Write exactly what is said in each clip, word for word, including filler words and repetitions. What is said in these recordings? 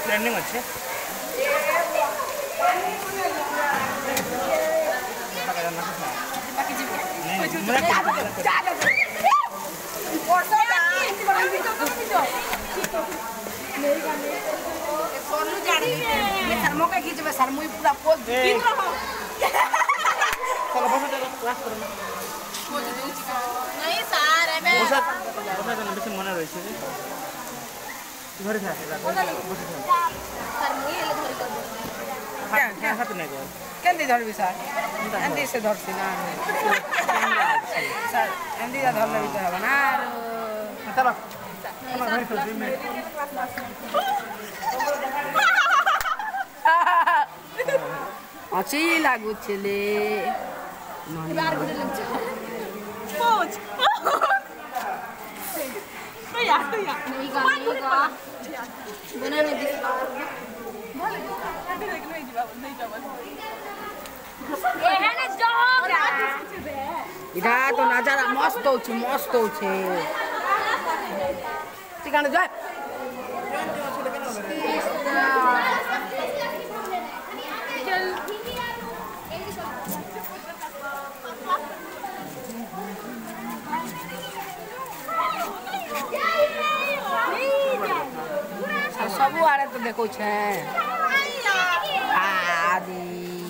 trending अच्छे sir मौका खींचबे sir मुई पूरा पोज दिन रहो चलो बस चलो क्लास करो नहीं सर एमे बस बस ना बेसी मने रहिছে घरे था सर मुई एले धरि कर क्या क्या हाथ नहीं कर केंदी धरबी सर एंदी से धरसी ना सर एंदी जा धरले भी तो है ना चलो हम घर चल जिम में अच्छी लागू छले बार गुडे लंच पोच तो यार तो यार नहीं गा नहीं गा बना नहीं दिस भले अभी देख नहीं जीवा नहीं जावा ए है ना जॉब इडा तो नजारा मस्त होछ मस्त होछे ठिकाना जाय सबू आरे तो देखो छे आदि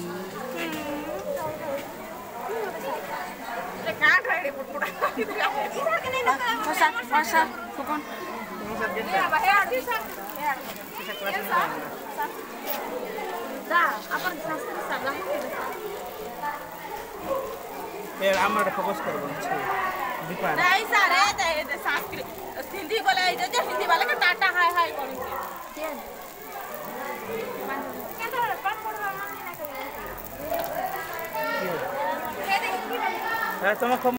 रे काट रे पुटपुटा फसा फसा कौन ये हे आदि सर जा अपन शास्त्र सब ए हमर फोकस करबो छै दीपा नहीं सर ए दे संस्कृत हिंदी बोले जो हिंदी वाले का टाटा हाय हाय करी के केंद्र पाठ पढ़वा माने ना करे तुम